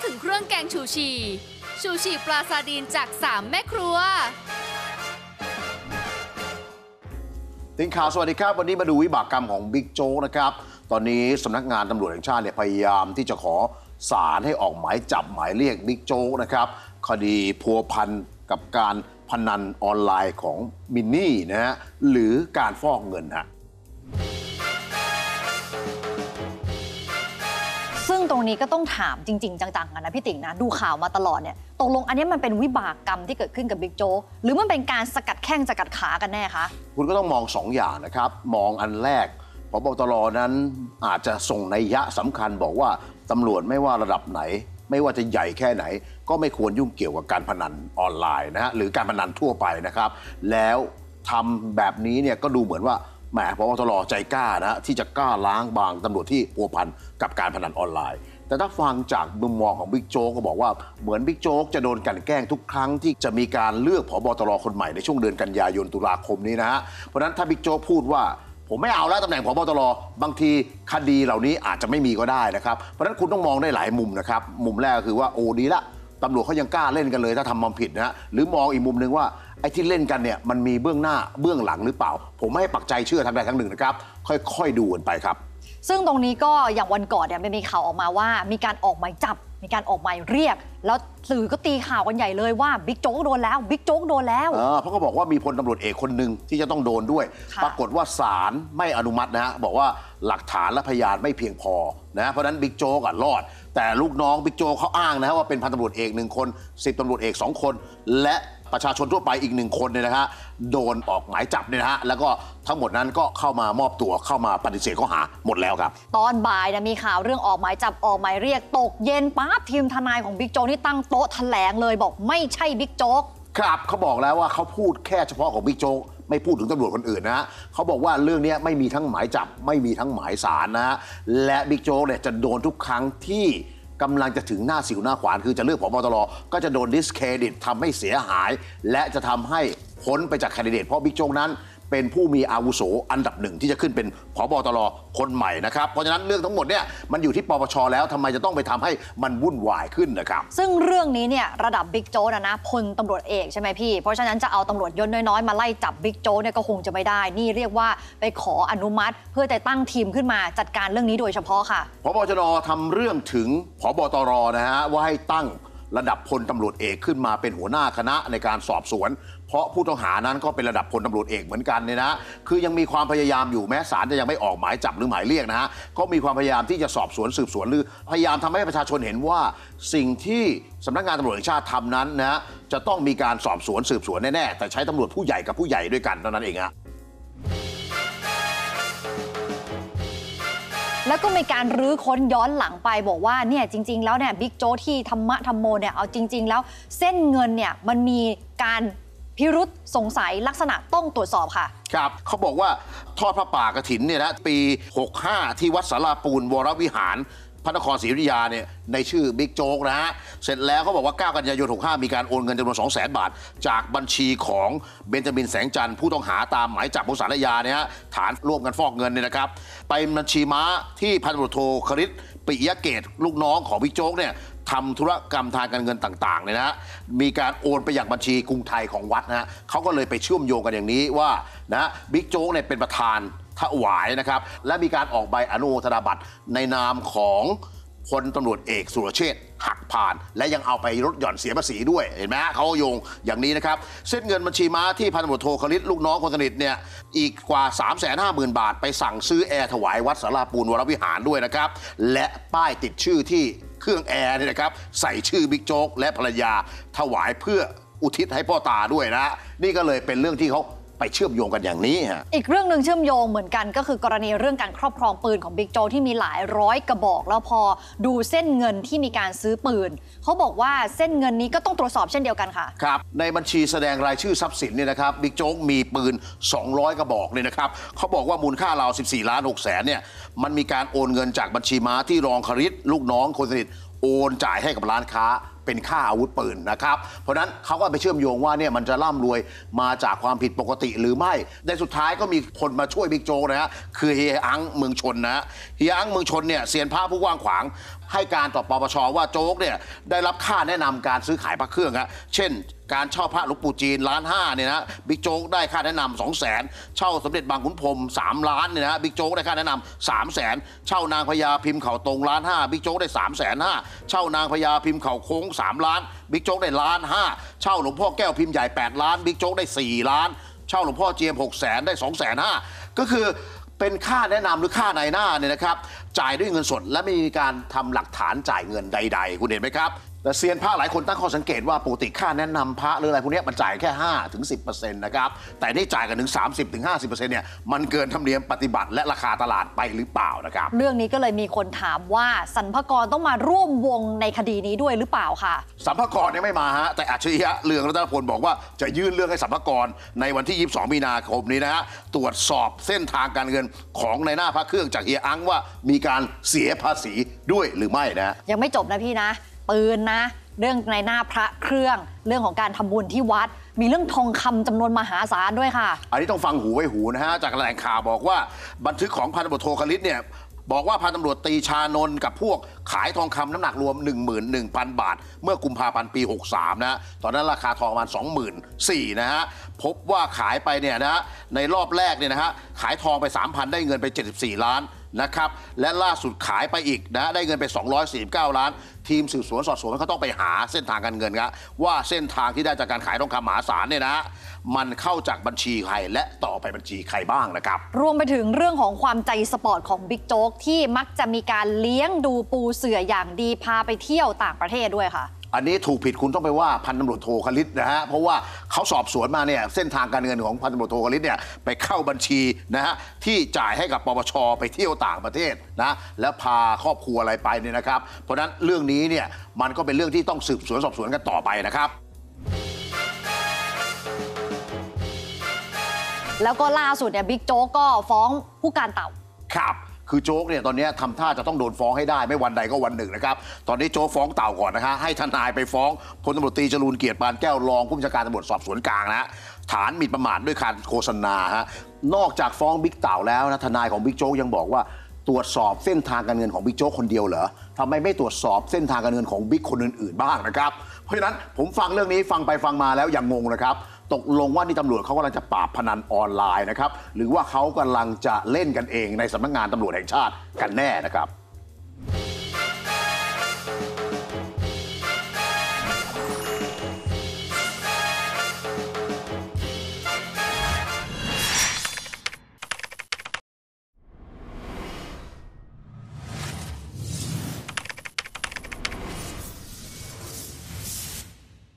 ถึงเครื่องแกงชูชีปลาซาดีนจาก3แม่ครัวทีมข่าวสวัสดีครับวันนี้มาดูวิบากกรรมของบิ๊กโจ๊กนะครับตอนนี้สำนักงานตำรวจแห่งชาติพยายามที่จะขอศาลให้ออกหมายจับหมายเรียกบิ๊กโจ๊กนะครับคดีพัวพันกับการพนันออนไลน์ของมินนี่นะฮะหรือการฟอกเงินฮะซึ่งตรงนี้ก็ต้องถามจริงๆจังๆนะพี่ติ๋งนะดูข่าวมาตลอดเนี่ยตกลงอันนี้มันเป็นวิบากกรรมที่เกิดขึ้นกับบิ๊กโจ๊กหรือมันเป็นการสกัดแข้งสกัดขากันแน่คะคุณก็ต้องมอง2 อย่างนะครับมองอันแรกผบ.ตร.นั้นอาจจะส่งนัยยะสำคัญบอกว่าตำรวจไม่ว่าระดับไหนไม่ว่าจะใหญ่แค่ไหนก็ไม่ควรยุ่งเกี่ยวกับการพนันออนไลน์นะฮะหรือการพนันทั่วไปนะครับแล้วทำแบบนี้เนี่ยก็ดูเหมือนว่าแหมผบ.ตร.ใจกล้านะที่จะกล้าล้างบางตำรวจที่พัวพันกับการพนันออนไลน์แต่ถ้าฟังจากมุมมองของบิ๊กโจ๊กก็บอกว่าเหมือนบิ๊กโจ๊กจะโดนกลั่นแกล้งทุกครั้งที่จะมีการเลือกผบ.ตร.คนใหม่ในช่วงเดือนกันยายนตุลาคมนี้นะฮะเพราะฉะนั้นถ้าบิ๊กโจ๊กพูดว่าผมไม่เอาแล้วตำแหน่งผบ.ตร.บางทีคดีเหล่านี้อาจจะไม่มีก็ได้นะครับเพราะฉะนั้นคุณต้องมองได้หลายมุมนะครับมุมแรกก็คือว่าโอ้ดีละตำรวจเขายังกล้าเล่นกันเลยถ้าทำความผิดนะฮะหรือมองอีกมุมหนึ่งว่าไอ้ที่เล่นกันเนี่ยมันมีเบื้องหน้าเบื้องหลังหรือเปล่าผมไม่ให้ปักใจเชื่อทางใดทางหนึ่งนะครับค่อยๆดูกันไปครับซึ่งตรงนี้ก็อย่างวันก่อนเนี่ยมีข่าวออกมาว่ามีการออกหมายจับมีการออกหมายเรียกแล้วสื่อก็ตีข่าวกันใหญ่เลยว่าบิ๊กโจ๊กโดนแล้วบิ๊กโจ๊กโดนแล้วเพราะก็บอกว่ามีพลตำรวจเอกคนหนึ่งที่จะต้องโดนด้วยปรากฏว่าศาลไม่อนุมัตินะฮะบอกว่าหลักฐานและพยานไม่เพียงพอนะเพราะนั้นบิ๊กโจ๊กรอดแต่ลูกน้องบิ๊กโจ๊กเขาอ้างนะว่าเป็นพันตำรวจเอก1 คน10 ตำรวจเอก2 คนและประชาชนทั่วไปอีก1 คนเนี่ยนะฮะโดนออกหมายจับเนี่ยนะฮะแล้วก็ทั้งหมดนั้นก็เข้ามามอบตัวเข้ามาปฏิเสธข้อหาหมดแล้วครับตอนบ่ายมีข่าวเรื่องออกหมายจับออกหมายเรียกตกเย็นปั๊บทีมทนายของบิ๊กโจ๊กนี่ตั้งโต๊ะแถลงเลยบอกไม่ใช่บิ๊กโจ๊กครับเขาบอกแล้วว่าเขาพูดแค่เฉพาะของบิ๊กโจ๊กไม่พูดถึงตำรวจคนอื่นนะฮะเขาบอกว่าเรื่องนี้ไม่มีทั้งหมายจับไม่มีทั้งหมายสารนะฮะและบิ๊กโจ๊กเนี่ยจะโดนทุกครั้งที่กำลังจะถึงหน้าสิวหน้าขวานคือจะเลือกผบ.ตร.ก็จะโดนดิสเครดิตทำให้เสียหายและจะทำให้พ้นไปจากแคนดิเดตเพราะบิ๊กโจ๊กนั้นเป็นผู้มีอาวุโสอันดับ1ที่จะขึ้นเป็นผบ.ตร.คนใหม่นะครับเพราะฉะนั้นเรื่องทั้งหมดเนี่ยมันอยู่ที่ปปช.แล้วทำไมจะต้องไปทำให้มันวุ่นวายขึ้นนะครับซึ่งเรื่องนี้เนี่ยระดับบิ๊กโจ๊กนะพลตำรวจเอกใช่ไหมพี่เพราะฉะนั้นจะเอาตำรวจยศน้อยๆมาไล่จับบิ๊กโจ๊กเนี่ยก็คงจะไม่ได้นี่เรียกว่าไปขออนุมัติเพื่อจะตั้งทีมขึ้นมาจัดการเรื่องนี้โดยเฉพาะค่ะผบ.ชน.ทำเรื่องถึงผบ.ตร.นะฮะว่าให้ตั้งระดับพลตำรวจเอกขึ้นมาเป็นหัวหน้าคณะในการสอบสวนเพราะผู้ต้องหานั้นก็เป็นระดับพลตำรวจเอกเหมือนกันเนี่ยนะคือยังมีความพยายามอยู่แม้ศาลจะยังไม่ออกหมายจับหรือหมายเรียกนะฮะก็มีความพยายามที่จะสอบสวนสืบสวนหรือพยายามทำให้ประชาชนเห็นว่าสิ่งที่สำนักงานตำรวจแห่งชาติทำนั้นนะจะต้องมีการสอบสวนสืบสวนแน่ๆแต่ใช้ตำรวจผู้ใหญ่กับผู้ใหญ่ด้วยกันเท่านั้นเองฮะแล้วก็มีการรื้อค้นย้อนหลังไปบอกว่าเนี่ยจริงๆแล้วเนี่ยบิ๊กโจ๊กที่ธรรมโมเนี่ยเอาจริงๆแล้วเส้นเงินเนี่ยมันมีการพิรุษสงสัยลักษณะต้องตรวจสอบค่ะครับเขาบอกว่าทอดพระป่ากฐินเนี่ยนะปี65ที่วัดสาราปูนวรวิหารพระนครศรีอยุธยาเนี่ยในชื่อบิ๊กโจ๊กนะฮะเสร็จแล้วเขาบอกว่า9 กันยายน65มีการโอนเงินจำนวน 200,000 บาทจากบัญชีของเบนจามินแสงจันทร์ผู้ต้องหาตามหมายจับของศาลอาญาเนี่ยฮะฐานร่วมกันฟอกเงินเนี่ยนะครับไปบัญชีม้าที่พันตำรวจโทคริสปิยเกตลูกน้องของบิ๊กโจ๊กเนี่ยทำธุรกรรมทางการเงินต่างๆเนี่ยนะฮะมีการโอนไปอย่างบัญชีกรุงไทยของวัดนะฮะเขาก็เลยไปเชื่อมโยงกันอย่างนี้ว่านะบิ๊กโจ๊กเนี่ยเป็นประธานถวายนะครับและมีการออกใบอนุโมทนาบัตรในนามของพลตำรวจเอกสุรเชษฐ์หักพานและยังเอาไปลดหย่อนเสียภาษีด้วยเห็นไหมเขาโยงอย่างนี้นะครับเส้นเงินบัญชีม้าที่พันตำรวจโทคริสลูกน้องคนสนิทเนี่ยอีกกว่า 350,000 บาทไปสั่งซื้อแอร์ถวายวัดสาราปูนวรวิหารด้วยนะครับและป้ายติดชื่อที่เครื่องแอร์เนี่ยนะครับใส่ชื่อบิ๊กโจ๊กและภรรยาถวายเพื่ออุทิศให้พ่อตาด้วยนะนี่ก็เลยเป็นเรื่องที่เขาไปเชื่อมโยงกันอย่างนี้ฮะอีกเรื่องหนึ่งเชื่อมโยงเหมือนกันก็คือกรณีเรื่องการครอบครองปืนของบิ๊กโจ๊กที่มีหลายร้อยกระบอกแล้วพอดูเส้นเงินที่มีการซื้อปืนเขาบอกว่าเส้นเงินนี้ก็ต้องตรวจสอบเช่นเดียวกันค่ะครับในบัญชีแสดงรายชื่อทรัพย์สินเนี่ยนะครับบิ๊กโจ๊กมีปืน200 กระบอกเนี่ยนะครับเขาบอกว่ามูลค่าราว14,600,000เนี่ยมันมีการโอนเงินจากบัญชีม้าที่รองคริสลูกน้องคนสนิทโอนจ่ายให้กับร้านค้าเป็นค่าอาวุธปืนนะครับเพราะนั้นเขาก็ไปเชื่อมโยงว่าเนี่ยมันจะร่ำรวยมาจากความผิดปกติหรือไม่ในสุดท้ายก็มีคนมาช่วยบิ๊กโจ๊กนะฮะคือเฮียอังเมืองชนนะเฮียอังเมืองชนเนี่ยเซียนพระผู้กว้างขวางให้การต่อปปชว่าโจ๊กเนี่ยได้รับค่าแนะนำการซื้อขายพระเครื่องฮะเช่นการเช่าพระหลวงปู่จีน1.5 ล้านเนี่ยนะบิ๊กโจ๊กได้ค่าแนะนำ200,000เช่าสมเด็จบางขุนพรหม3 ล้านเนี่ยนะบิ๊กโจ๊กได้ค่าแนะนำ300,000เช่านางพญาพิมพ์เข่าตรง1.5 ล้านบิ๊กโจ๊กได้350,000เช่านางพญาพิมพ์เข่าโค้ง3 ล้านบิ๊กโจ๊กได้1.5 ล้านเช่าหลวงพ่อแก้วพิมพ์ใหญ่8 ล้านบิ๊กโจ๊กได้4 ล้านเช่าหลวงพ่อเจียม600,000ได้250,000ก็คือเป็นค่าแนะนำหรือค่าในหน้าเนี่ยนะครับจ่ายด้วยเงินสดและไม่มีการทำหลักฐานจ่ายเงินใดๆคุณเห็นไหมครับแต่เซียนพระหลายคนตั้งข้อสังเกตว่าปกติค่าแนะนำพระหรืออะไรพวกนี้มันจ่ายแค่ 5-10% นะครับแต่นี่จ่ายกันถึง 30-50% เนี่ยมันเกินธรรมเนียมปฏิบัติและราคาตลาดไปหรือเปล่านะครับเรื่องนี้ก็เลยมีคนถามว่าสรรพากรต้องมาร่วมวงในคดีนี้ด้วยหรือเปล่าค่ะสรรพากรเนี่ยไม่มาฮะแต่อัจฉริยะเรืองรัตนพลบอกว่าจะยื่นเรื่องให้สรรพากรในวันที่22 มีนาคมนี้นะฮะตรวจสอบเส้นทางการเงินของในหน้าพระเครื่องจากเฮียอังว่ามีการเสียภาษีด้วยหรือไม่นะยังไม่จบนะพี่นะปืนนะเรื่องในหน้าพระเครื่องเรื่องของการทำบุญที่วัดมีเรื่องทองคำจำนวนมหาศาลด้วยค่ะอันนี้ต้องฟังหูไว้หูนะฮะจากแหล่งข่าวบอกว่าบันทึกของพันตำรวจโทคลิตเนี่ยบอกว่าพันตำรวจตรีชานนท์กับพวกขายทองคำน้ำหนักรวม 11,000 บาทเมื่อกุมภาพันธ์ปี 63นะตอนนั้นราคาทองประมาณ 24,000นะฮะพบว่าขายไปเนี่ยนะในรอบแรกเนี่ยนะฮะขายทองไป 3,000 ได้เงินไป74 ล้านนะครับและล่าสุดขายไปอีกนะได้เงินไป249 ล้านทีมสืบสวนสอบสวนเขาต้องไปหาเส้นทางการเงินครับว่าเส้นทางที่ได้จากการขายทองคำมหาศาลเนี่ยนะมันเข้าจากบัญชีใครและต่อไปบัญชีใครบ้างนะครับรวมไปถึงเรื่องของความใจสปอร์ตของบิ๊กโจ๊กที่มักจะมีการเลี้ยงดูปูเสื่ออย่างดีพาไปเที่ยวต่างประเทศด้วยค่ะอันนี้ถูกผิดคุณต้องไปว่าพันตำรวจโทคลิตนะฮะเพราะว่าเขาสอบสวนมาเนี่ยเส้นทางการเงินของพันตำรวจโทคลิตเนี่ยไปเข้าบัญชีนะฮะที่จ่ายให้กับปปชไปเที่ยวต่างประเทศนะแล้วพาครอบครัวอะไรไปเนี่ยนะครับเพราะฉะนั้นเรื่องนี้เนี่ยมันก็เป็นเรื่องที่ต้องสืบสวนสอบสวนกันต่อไปนะครับแล้วก็ล่าสุดเนี่ยบิ๊กโจ๊กก็ฟ้องผู้การเต่าครับคือโจ๊กเนี่ยตอนนี้ทำท่าจะต้องโดนฟ้องให้ได้ไม่วันใดก็วันหนึ่งนะครับตอนนี้โจ๊กฟ้องเต่าก่อนนะฮะให้ทนายไปฟ้องพลตำรวจตรีจรูญเกียรติปานแก้วรองผู้บัญชาการตำรวจสอบสวนกลางนะฐานหมิ่นประมาทด้วยการโฆษณาฮะนอกจากฟ้องบิ๊กเต่าแล้วนะทนายของบิ๊กโจ๊กยังบอกว่าตรวจสอบเส้นทางการเงินของบิ๊กโจ๊กคนเดียวเหรอทำไมไม่ตรวจสอบเส้นทางการเงินของบิ๊กคนอื่นๆบ้างนะครับเพราะฉะนั้นผมฟังเรื่องนี้ฟังไปฟังมาแล้วยังงงนะครับตกลงว่านี่ตำรวจเขากำลังจะปราบพนันออนไลน์นะครับหรือว่าเขากำลังจะเล่นกันเองในสำนักงานตำรวจแห่งชาติกันแน่นะครับ